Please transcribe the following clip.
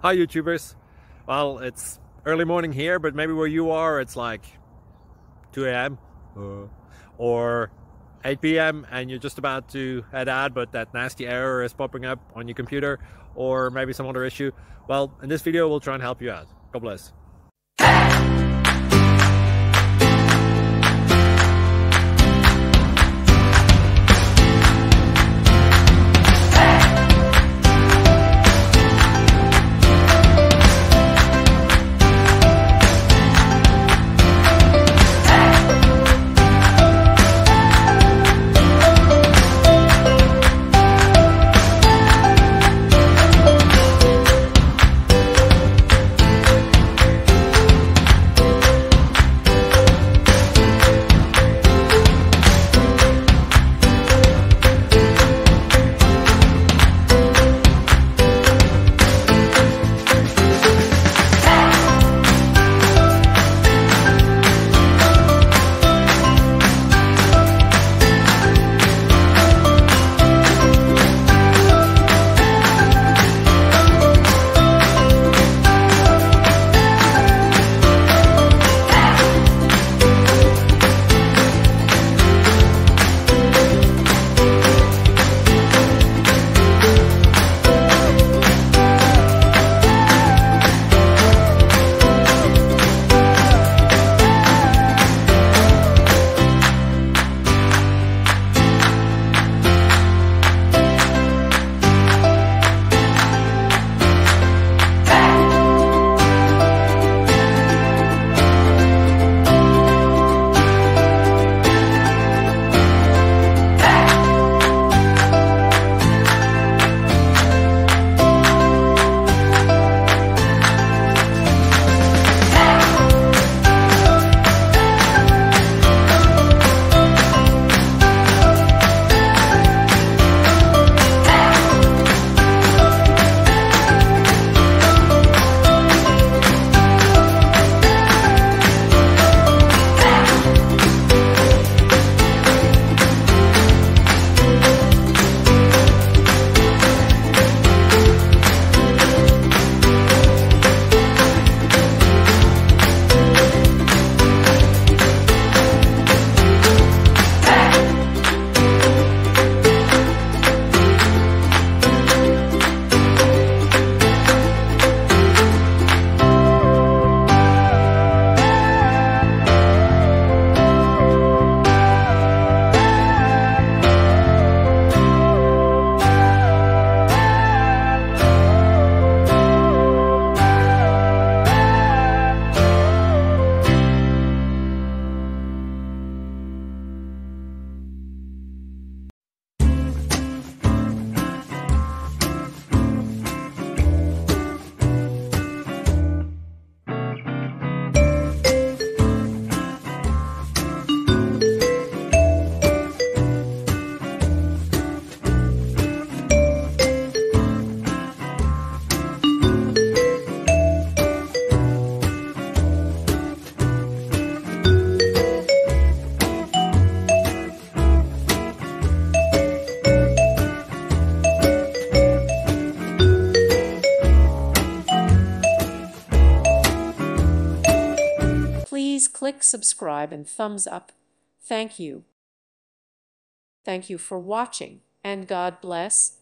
Hi YouTubers. Well, it's early morning here, but maybe where you are it's like 2 a.m. or 8 p.m. and you're just about to head out, but that nasty error is popping up on your computer, or maybe some other issue. Well, in this video we'll try and help you out. God bless. Please click subscribe and thumbs up. Thank you. Thank you for watching, and God bless.